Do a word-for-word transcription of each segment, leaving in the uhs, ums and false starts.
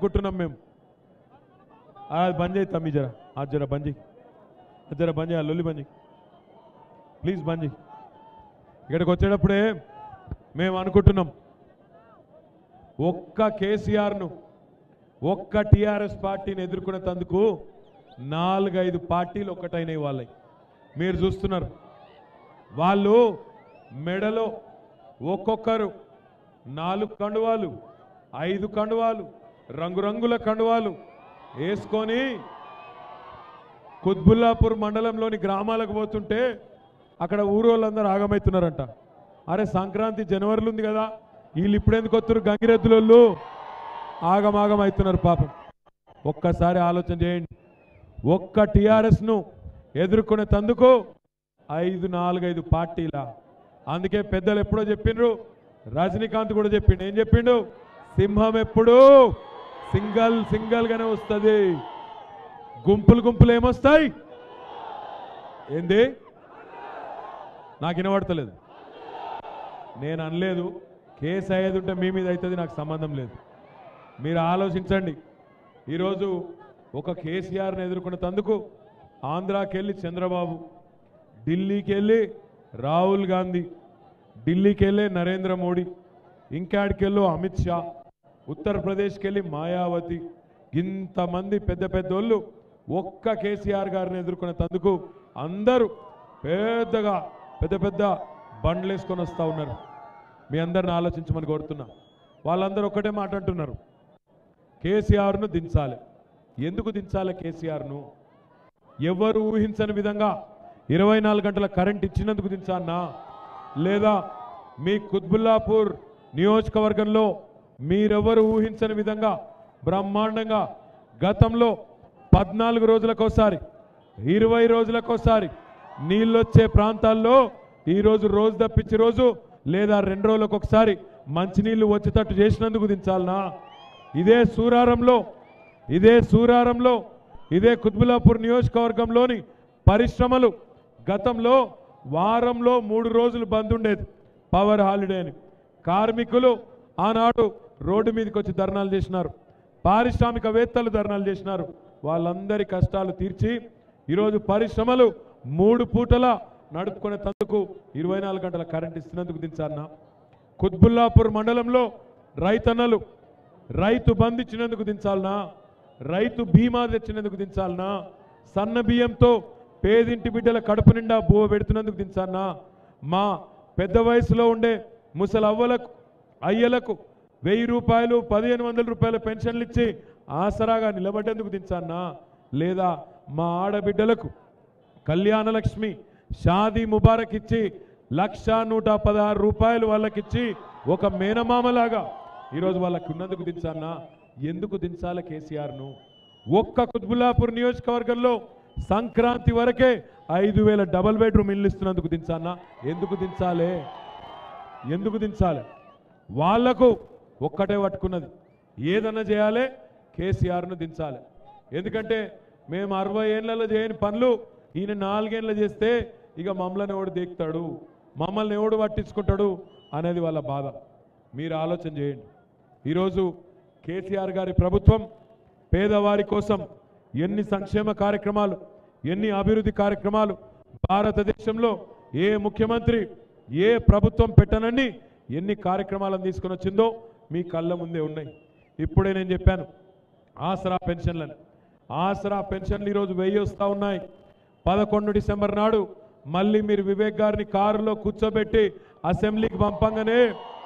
అనుకుంటున్నాం మేము. అది బంద్ చేయి తమ్మి, జరా అది జరా బంద్ చేయి, అది జరా బంద్ చేయాలి, లొల్లి బంద్ చేయి ప్లీజ్, బంద్ చేయి. ఇక్కడికి వచ్చేటప్పుడే మేము అనుకుంటున్నాం, ఒక్క కేసీఆర్ను ఒక్క టీఆర్ఎస్ పార్టీని ఎదుర్కొనేందుకు నాలుగైదు పార్టీలు ఒక్కటైనవి వాళ్ళవి. మీరు చూస్తున్నారు, వాళ్ళు మెడలో ఒక్కొక్కరు నాలుగు కండువాలు, ఐదు కండువాలు, రంగురంగుల కండువాలు వేసుకొని కుత్బుల్లాపూర్ మండలంలోని గ్రామాలకు పోతుంటే అక్కడ ఊరోళ్ళందరూ ఆగమవుతున్నారంట. అరే సంక్రాంతి జనవరిలో ఉంది కదా, వీళ్ళు ఇప్పుడెందుకు వస్తారు గంగిరెద్దులోళ్ళు, ఆగమాగం అవుతున్నారు పాపం. ఒక్కసారి ఆలోచన చేయండి, ఒక్క టీఆర్ఎస్ను ఎదుర్కొనే తందుకు ఐదు నాలుగైదు పార్టీల. అందుకే పెద్దలు ఎప్పుడో చెప్పిండ్రు, రజనీకాంత్ కూడా చెప్పిండు, ఏం చెప్పిండు, సింహం ఎప్పుడు సింగల్ సింగల్ గానే వస్తుంది, గుంపులు గుంపులు ఏమొస్తాయి. ఏంది నాకు వినబడతలేదు, నేను అనలేదు. కేసు అయ్యేది ఉంటే మీ మీద అవుతుంది, నాకు సంబంధం లేదు. మీరు ఆలోచించండి. ఈరోజు ఒక కేసీఆర్ని ఎదుర్కొనే తందుకు ఆంధ్రాకి వెళ్ళి చంద్రబాబు, ఢిల్లీకి వెళ్ళి రాహుల్ గాంధీ, ఢిల్లీకి వెళ్ళి నరేంద్ర మోడీ, ఇంకాడికి వెళ్ళి అమిత్ షా, ఉత్తరప్రదేశ్కి వెళ్ళి మాయావతి, ఇంతమంది పెద్ద పెద్దోళ్ళు ఒక్క కేసీఆర్ గారిని ఎదుర్కొనే తందుకు అందరూ పెద్దగా పెద్ద పెద్ద బండ్లు వేసుకొని వస్తూ ఉన్నారు. మీ అందరిని ఆలోచించమని కోరుతున్నా. వాళ్ళందరూ ఒక్కటే మాట అంటున్నారు, కేసీఆర్ను దించాలి. ఎందుకు దించాలి కేసీఆర్ను? ఎవరు ఊహించని విధంగా ఇరవై నాలుగు గంటల కరెంట్ ఇచ్చినందుకు దించానా, లేదా మీ కుత్బుల్లాపూర్ నియోజకవర్గంలో మీరెవరు ఊహించని విధంగా బ్రహ్మాండంగా గతంలో పద్నాలుగు రోజులకోసారి ఇరవై రోజులకోసారి నీళ్ళొచ్చే ప్రాంతాల్లో ఈరోజు రోజు తప్పించి రోజు లేదా రెండు రోజులకు ఒకసారి మంచినీళ్ళు వచ్చేటట్టు చేసినందుకు దించాలనా? ఇదే సూరారంలో ఇదే సూరారంలో ఇదే కుత్బుల్లాపూర్ నియోజకవర్గంలోని పరిశ్రమలు గతంలో వారంలో మూడు రోజులు బంద్ ఉండేది, పవర్ హాలిడే అని. కార్మికులు ఆనాడు రోడ్డు మీదకి వచ్చి ధర్నాలు చేసినారు, పారిశ్రామికవేత్తలు ధర్నాలు చేసినారు. వాళ్ళందరి కష్టాలు తీర్చి ఈరోజు పరిశ్రమలు మూడు పూటల నడుపుకునే తందుకు ఇరవై నాలుగు గంటల కరెంట్ ఇస్తున్నందుకు దించాలన్నా? కుత్బుల్లాపూర్ మండలంలో రైతన్నలు రైతు బంద్ ఇచ్చినందుకు దించాలనా? రైతు బీమా తెచ్చినందుకు దించాలనా? సన్న బియ్యంతో పేదింటి బిడ్డల కడుపు నిండా బువ్వ పెడుతున్నందుకు దించాలనా? మా పెద్ద వయసులో ఉండే ముసలవ్వలకు అయ్యలకు వెయ్యి రూపాయలు పదిహేను వందల రూపాయల పెన్షన్లు ఇచ్చి ఆసరాగా నిలబడేందుకు దించాలనా? లేదా మా ఆడబిడ్డలకు కళ్యాణ లక్ష్మి షాదీ ముబారక్ ఇచ్చి లక్ష నూట పదహారు రూపాయలు వాళ్ళకిచ్చి ఒక మేనమామలాగా ఈరోజు వాళ్ళకి ఉన్నందుకు దించాలనా? ఎందుకు దించాలి కేసీఆర్ను? ఒక్క కుత్బుల్లాపూర్ నియోజకవర్గంలో సంక్రాంతి వరకే ఐదు వేల డబల్ బెడ్రూమ్ ఇల్లు ఇస్తున్నందుకు దించాలనా? ఎందుకు దించాలి? ఎందుకు దించాలి? వాళ్లకు ఒక్కటే పట్టుకున్నది, ఏదన్నా చేయాలి, కేసీఆర్ను దించాలి. ఎందుకంటే మేము అరవై ఏళ్లలో చేయని పనులు ఈయన నాలుగేళ్ళు చేస్తే ఇక మమ్మల్ని ఎవడు దేకుతాడు, మమ్మల్ని ఎవడు పట్టించుకుంటాడు అనేది వాళ్ళ బాధ. మీరు ఆలోచన చేయండి. ఈరోజు కేసీఆర్ గారి ప్రభుత్వం పేదవారి కోసం ఎన్ని సంక్షేమ కార్యక్రమాలు, ఎన్ని అభివృద్ధి కార్యక్రమాలు భారతదేశంలో ఏ ముఖ్యమంత్రి ఏ ప్రభుత్వం పెట్టనని ఎన్ని కార్యక్రమాలను తీసుకొని వచ్చిందో మీ కళ్ళ ముందే ఉన్నాయి. ఇప్పుడే నేను చెప్పాను ఆసరా పెన్షన్లని. ఆసరా పెన్షన్లు ఈరోజు వెయ్యి వస్తూ ఉన్నాయి. పదకొండు డిసెంబర్ నాడు మళ్ళీ మీరు వివేక్ గారిని కారులో కూర్చోబెట్టి అసెంబ్లీకి పంపంగానే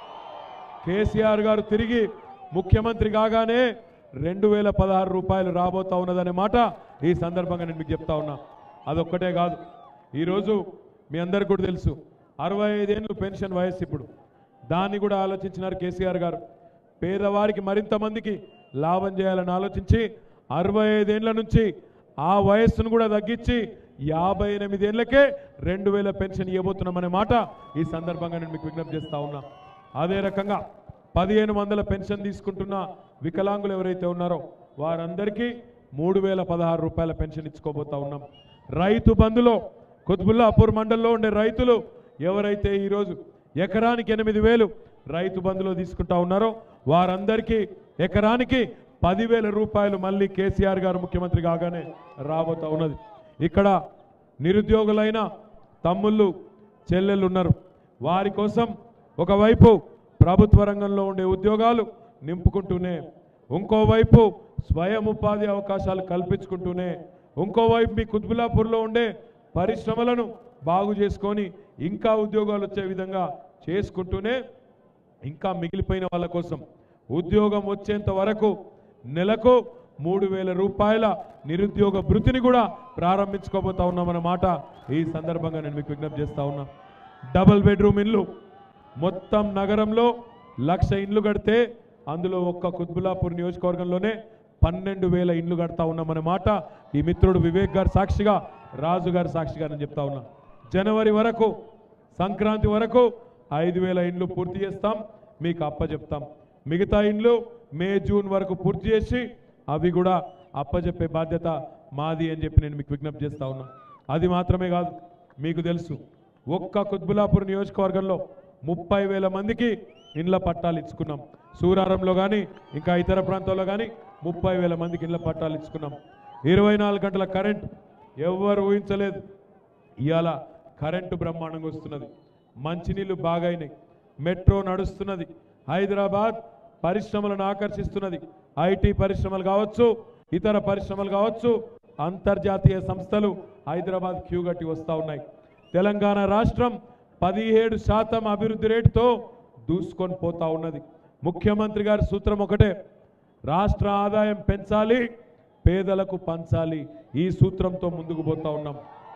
కేసీఆర్ గారు తిరిగి ముఖ్యమంత్రి కాగానే రెండు వేల పదహారు రూపాయలు రాబోతా ఉన్నదనే మాట ఈ సందర్భంగా నేను మీకు చెప్తా ఉన్నా. అదొక్కటే కాదు, ఈరోజు మీ అందరికి కూడా తెలుసు అరవై ఐదేళ్ళు పెన్షన్ వయస్సు. ఇప్పుడు దాన్ని కూడా ఆలోచించినారు కేసీఆర్ గారు. పేదవారికి మరింత మందికి లాభం చేయాలని ఆలోచించి అరవై ఐదేళ్ల నుంచి ఆ వయస్సును కూడా తగ్గించి యాభై ఎనిమిదేళ్లకే రెండు వేల పెన్షన్ ఇవ్వబోతున్నామనే మాట ఈ సందర్భంగా నేను మీకు విజ్ఞప్తి చేస్తా ఉన్నా. అదే రకంగా పదిహేను వందల పెన్షన్ తీసుకుంటున్న వికలాంగులు ఎవరైతే ఉన్నారో వారందరికీ మూడు వేల పదహారు రూపాయల పెన్షన్ ఇచ్చుకోబోతా ఉన్నాం. రైతు బంధులో కుత్బుల్లాపూర్ మండలంలో ఉండే రైతులు ఎవరైతే ఈరోజు ఎకరానికి ఎనిమిది వేలు రైతు బంధులో తీసుకుంటా ఉన్నారో వారందరికీ ఎకరానికి పదివేల రూపాయలు మళ్ళీ కేసీఆర్ గారు ముఖ్యమంత్రి కాగానే రాబోతా ఉన్నది. ఇక్కడ నిరుద్యోగులైన తమ్ముళ్ళు చెల్లెళ్ళు ఉన్నారు. వారి కోసం ఒకవైపు ప్రభుత్వ రంగంలో ఉండే ఉద్యోగాలు నింపుకుంటూనే, ఇంకోవైపు స్వయం ఉపాధి అవకాశాలు కల్పించుకుంటూనే, ఇంకోవైపు మీ కుత్బుల్లాపూర్లో ఉండే పరిశ్రమలను బాగు చేసుకొని ఇంకా ఉద్యోగాలు వచ్చే విధంగా చేసుకుంటూనే, ఇంకా మిగిలిపోయిన వాళ్ళ కోసం ఉద్యోగం వచ్చేంత వరకు నెలకు మూడు వేల రూపాయల నిరుద్యోగ భృతిని కూడా ప్రారంభించుకోబోతా ఉన్నామన్నమాట ఈ సందర్భంగా నేను మీకు విజ్ఞప్తి చేస్తా ఉన్నా. డబుల్ బెడ్రూమ్ ఇల్లు మొత్తం నగరంలో లక్ష ఇండ్లు కడితే అందులో ఒక్క కుత్బుల్లాపూర్ నియోజకవర్గంలోనే పన్నెండు వేల ఇండ్లు కడతా ఉన్నామన్నమాట ఈ మిత్రుడు వివేక్ గారు సాక్షిగా, రాజు గారు సాక్షిగా నేను చెప్తా ఉన్నా. జనవరి వరకు, సంక్రాంతి వరకు ఐదు వేల ఇండ్లు పూర్తి చేస్తాం, మీకు అప్పచెప్తాం. మిగతా ఇండ్లు మే జూన్ వరకు పూర్తి చేసి అవి కూడా అప్పచెప్పే బాధ్యత మాది అని చెప్పి నేను మీకు విజ్ఞప్తి చేస్తా ఉన్నా. అది మాత్రమే కాదు, మీకు తెలుసు ఒక్క కుత్బుల్లాపూర్ నియోజకవర్గంలో ముప్పై వేల మందికి ఇండ్ల పట్టాలు ఇచ్చుకున్నాం. సూరారంలో కానీ ఇంకా ఇతర ప్రాంతాల్లో కానీ ముప్పై వేల మందికి ఇండ్ల పట్టాలు ఇచ్చుకున్నాం. ఇరవై నాలుగు గంటల కరెంట్ ఎవరు ఊహించలేదు. ఇవాళ కరెంటు బ్రహ్మాండంగా వస్తున్నది, మంచినీళ్ళు బాగైనాయి, మెట్రో నడుస్తున్నది, హైదరాబాద్ పరిశ్రమలను ఆకర్షిస్తున్నది. ఐటీ పరిశ్రమలు కావచ్చు, ఇతర పరిశ్రమలు కావచ్చు, అంతర్జాతీయ సంస్థలు హైదరాబాద్ క్యూ గట్టి వస్తూ ఉన్నాయి. తెలంగాణ రాష్ట్రం పదిహేడు శాతం అభివృద్ధి రేటుతో దూసుకొని పోతా ఉన్నది. ముఖ్యమంత్రి గారి సూత్రం ఒకటే, రాష్ట్ర ఆదాయం పెంచాలి, పేదలకు పంచాలి. ఈ సూత్రంతో ముందుకు పోతా ఉన్నాం.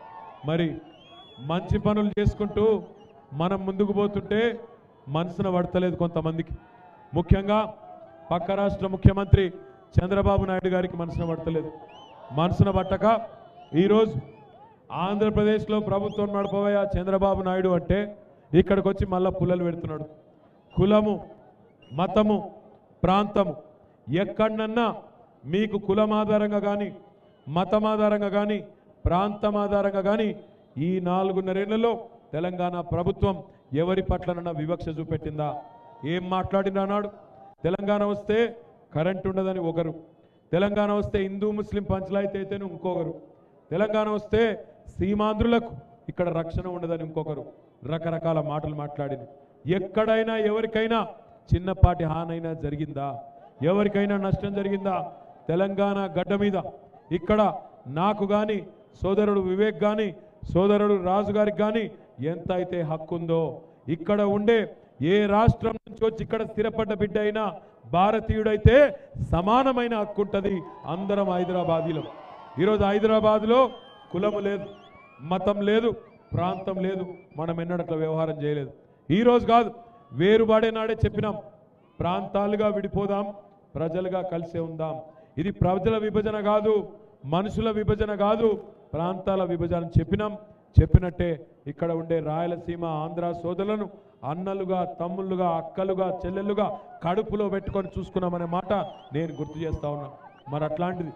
మరి మంచి పనులు చేసుకుంటూ మనం ముందుకు పోతుంటే మనసున పడతలేదు కొంతమందికి. ముఖ్యంగా పక్క రాష్ట్ర ముఖ్యమంత్రి చంద్రబాబు నాయుడు గారికి మనసున పడతలేదు. మనసున పట్టక ఈరోజు ఆంధ్రప్రదేశ్లో ప్రభుత్వం నడపబోయే చంద్రబాబు నాయుడు అంటే ఇక్కడికి వచ్చి మళ్ళా పుల్లలు పెడుతున్నాడు. కులము, మతము, ప్రాంతము ఎక్కడన్నా మీకు కులం ఆధారంగా కానీ, మతం ఆధారంగా కానీ, ప్రాంతం ఆధారంగా కానీ ఈ నాలుగున్నరేళ్లలో తెలంగాణ ప్రభుత్వం ఎవరి పట్లనన్నా వివక్ష చూపెట్టిందా? ఏం మాట్లాడినా అన్నాడు. తెలంగాణ వస్తే కరెంట్ ఉండదని ఒకరు, తెలంగాణ వస్తే హిందూ ముస్లిం పంచాయతీ అయితేనే ఇంకొకరు, తెలంగాణ వస్తే సీమాంధ్రులకు ఇక్కడ రక్షణ ఉండదని ఇంకొకరు, రకరకాల మాటలు మాట్లాడింది. ఎక్కడైనా ఎవరికైనా చిన్నపాటి హానైనా జరిగిందా? ఎవరికైనా నష్టం జరిగిందా? తెలంగాణ గడ్డ మీద ఇక్కడ నాకు కానీ, సోదరుడు వివేక్ కానీ, సోదరుడు రాజు గారికి కానీ ఎంత అయితే హక్కు ఉందో, ఇక్కడ ఉండే ఏ రాష్ట్రం నుంచి వచ్చి ఇక్కడ స్థిరపడ్డ బిడ్డ అయినా భారతీయుడైతే సమానమైన హక్కు ఉంటుంది. అందరం హైదరాబాదీలం. ఈరోజు హైదరాబాద్లో కులము లేదు, మతం లేదు, ప్రాంతం లేదు. మనం ఎన్నడట్లా వ్యవహారం చేయలేదు. ఈరోజు కాదు, వేరుబాడే నాడే చెప్పినాం, ప్రాంతాలుగా విడిపోదాం, ప్రజలుగా కలిసే ఉందాం. ఇది ప్రజల విభజన కాదు, మనుషుల విభజన కాదు, ప్రాంతాల విభజన చెప్పినాం. చెప్పినట్టే ఇక్కడ ఉండే రాయలసీమ, ఆంధ్ర సోదరులను అన్నలుగా, తమ్ముళ్ళుగా, అక్కలుగా, చెల్లెళ్ళుగా కడుపులో పెట్టుకొని చూసుకున్నామనే మాట నేను గుర్తు చేస్తా ఉన్నా. మరి అట్లాంటిది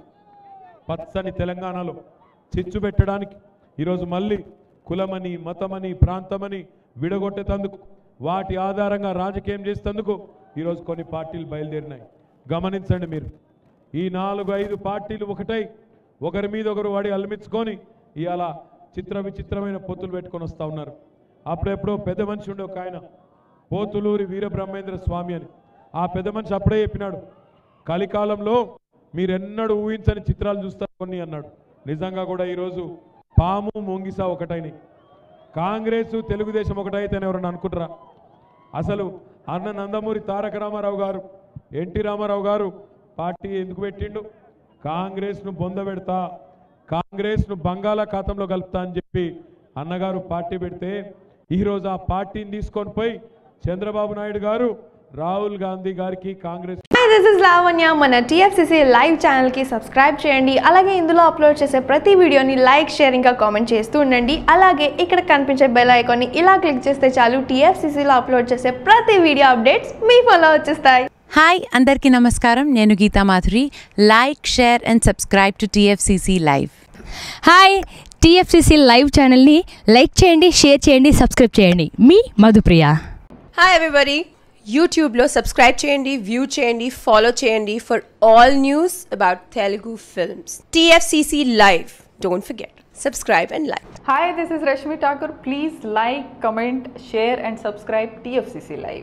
పచ్చని తెలంగాణలో చిచ్చు పెట్టడానికి ఈరోజు మళ్ళీ కులమని, మతమని, ప్రాంతమని విడగొట్టేందుకు, వాటి ఆధారంగా రాజకీయం చేసేందుకు ఈరోజు కొన్ని పార్టీలు బయలుదేరినాయి. గమనించండి మీరు, ఈ నాలుగు ఐదు పార్టీలు ఒకటై ఒకరి మీద ఒకరు వాడి అల్మించుకొని ఇవాళ చిత్ర విచిత్రమైన పొత్తులు పెట్టుకొని వస్తూ ఉన్నారు. అప్పుడెప్పుడో పెద్ద మనిషి ఉండే ఒక ఆయన, పోతులూరి వీరబ్రహ్మేంద్ర స్వామి అని, ఆ పెద్ద మనిషి అప్పుడే చెప్పినాడు, కలికాలంలో మీరెన్నడూ ఊహించని చిత్రాలు చూస్తారు కొన్ని అన్నాడు. నిజంగా కూడా ఈరోజు పాము, మొంగిసా ఒకటైనాయి. కాంగ్రెస్, తెలుగుదేశం ఒకటైతేనే ఎవరన్నా అనుకుంటారా? అసలు అన్న నందమూరి తారక రామారావు గారు, ఎన్టీ రామారావు గారు పార్టీ ఎందుకు పెట్టిండు? కాంగ్రెస్ను బొందబెడతా, కాంగ్రెస్ను బంగాళాఖాతంలో కలుపుతా అని చెప్పి అన్నగారు పార్టీ పెడితే ఈరోజు ఆ పార్టీని తీసుకొని పోయి చంద్రబాబు నాయుడు గారు రాహుల్ గాంధీ గారికి కాంగ్రెస్. This is Lavanya. మన టీఎఫ్సీసీ లైవ్ ఛానల్కి సబ్స్క్రైబ్ చేయండి. అలాగే ఇందులో అప్లోడ్ చేసే ప్రతి వీడియోని లైక్, షేర్ ఇంకా కామెంట్ చేస్తూ ఉండండి. అలాగే ఇక్కడ కనిపించే బెల్ ఐకాన్ని ఇలా క్లిక్ చేస్తే చాలు టీఎఫ్సీసీలో అప్లోడ్ చేసే ప్రతి వీడియో అప్డేట్స్ మీ ఫోన్లో వచ్చేస్తాయి. హాయ్ అందరికీ నమస్కారం, నేను Geetha Madhuri. Like, share and subscribe to TFCC live. Hi, TFCC live ఛానల్ని లైక్ చేయండి, షేర్ చేయండి, సబ్స్క్రైబ్ చేయండి. మీ మధుప్రియ. హాయ్ ఎవ్రీబడి, యూట్యూబ్లో సబ్స్క్రైబ్ చేయండి, వ్యూ చేయండి, ఫాలో చేయండి for all news about Telugu films. TFCC live, don't forget, subscribe and like. Hi, this is Rashmi Thakur. Please like, comment, share and subscribe T F C C Live.